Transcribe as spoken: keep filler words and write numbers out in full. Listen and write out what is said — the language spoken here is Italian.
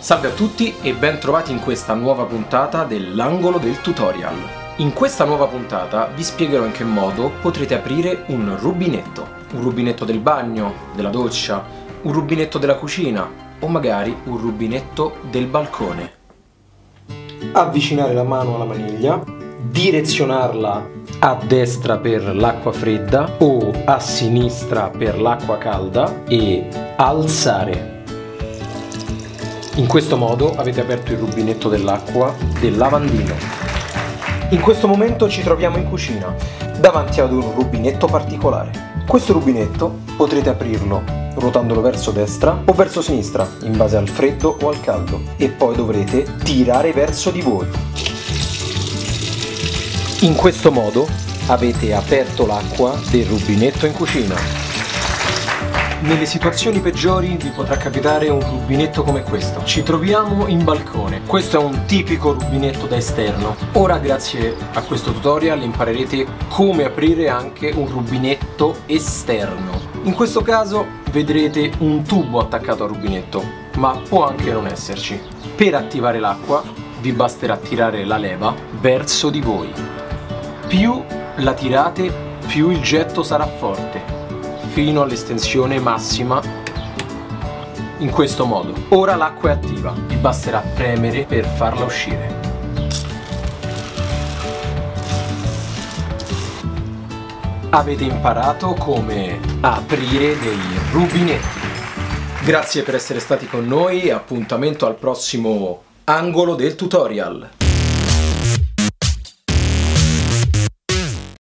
Salve a tutti e ben trovati in questa nuova puntata dell'Angolo del Tutorial. In questa nuova puntata vi spiegherò in che modo potrete aprire un rubinetto. Un rubinetto del bagno, della doccia, un rubinetto della cucina o magari un rubinetto del balcone. Avvicinare la mano alla maniglia, direzionarla a destra per l'acqua fredda o a sinistra per l'acqua calda e alzare. In questo modo avete aperto il rubinetto dell'acqua del lavandino. In questo momento ci troviamo in cucina, davanti ad un rubinetto particolare. Questo rubinetto potrete aprirlo ruotandolo verso destra o verso sinistra, in base al freddo o al caldo, e poi dovrete tirare verso di voi. In questo modo avete aperto l'acqua del rubinetto in cucina. Nelle situazioni peggiori vi potrà capitare un rubinetto come questo. Ci troviamo in balcone. Questo è un tipico rubinetto da esterno. Ora, grazie a questo tutorial, imparerete come aprire anche un rubinetto esterno. In questo caso vedrete un tubo attaccato al rubinetto, ma può anche non esserci. Per attivare l'acqua vi basterà tirare la leva verso di voi. Più la tirate, più il getto sarà forte, fino all'estensione massima, in questo modo. Ora l'acqua è attiva, vi basterà premere per farla uscire. Avete imparato come aprire dei rubinetti. Grazie per essere stati con noi e appuntamento al prossimo angolo del tutorial.